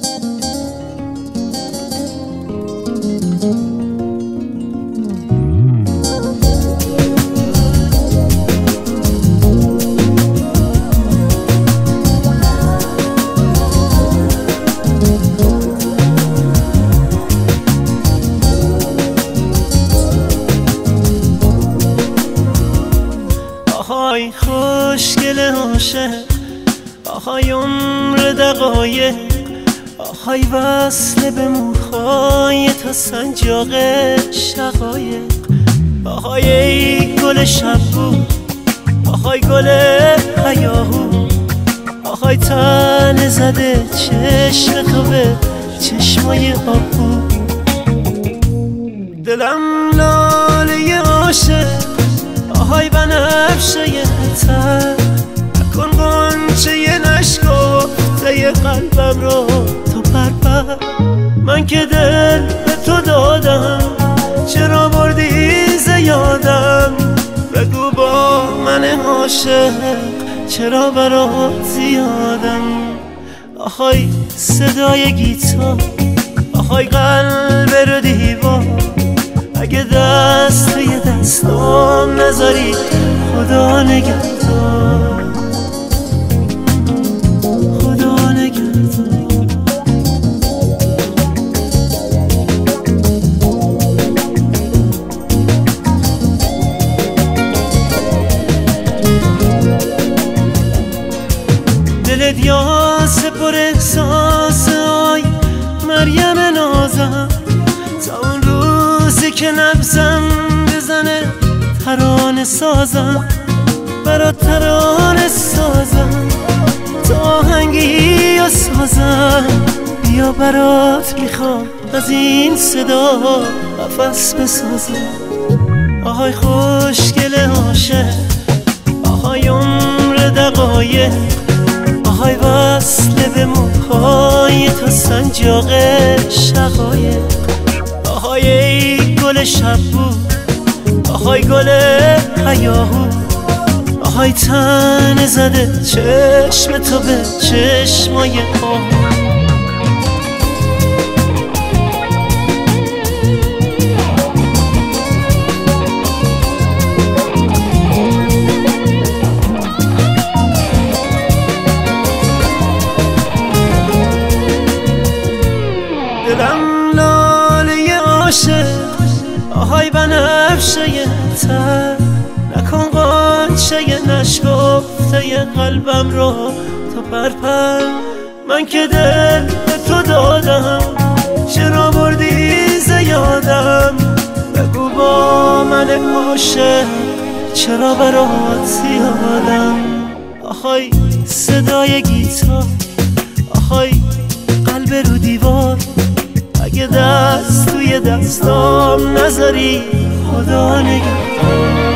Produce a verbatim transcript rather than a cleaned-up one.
آهای خوشگل عاشق، آهای عمر دقایق، آهای وصل به موهای تا سنجاق شقایق، آهای ای گل شبو، آهای گل هیاهو، آهای تن زده چشم تو به چشمای آبو. دلم لاله عاشق، آهای بنفشه تر، نکن غنچه نشکفته قلبم رو تو پرپر. من که دل به تو دادم، چرا بردی ز یادم؟ بگو با من عاشق چرا برات زیادم؟ آهای صدای گیتار، آهای قلب رو دیوار، اگه دست توی دستام نذاری خدا نگهدار، خدا نگهدار. دلت یاس پر احساس، آی مریم نازم، تا اون روزی که نبزم بزنه ترانه سازم، برات ترانه سازم، تا آهنگی و سازم. بیا برات میخوام از این صدا قفس بسازم. آهای خوشگل عاشق، آهای عمر دقایق، آهای وصل به موهای تا سنجاق شقایق، آهای ای گل شبو، آهای گل هیاهو، آهای تن زده چشم تو به چشمای آهو. دلم لاله عاشق، آهای بنفشه تر، نکن غنچه نشکفته قلبم رو تو پرپر. من که دل به تو دادم، چرا بردی ز یادم؟ بگو با من عاشق چرا برات زیادم؟ آهای صدای گیتار، آهای قلب رو دیوار، اگه دست توی دستام نذاری خدا نگهدار.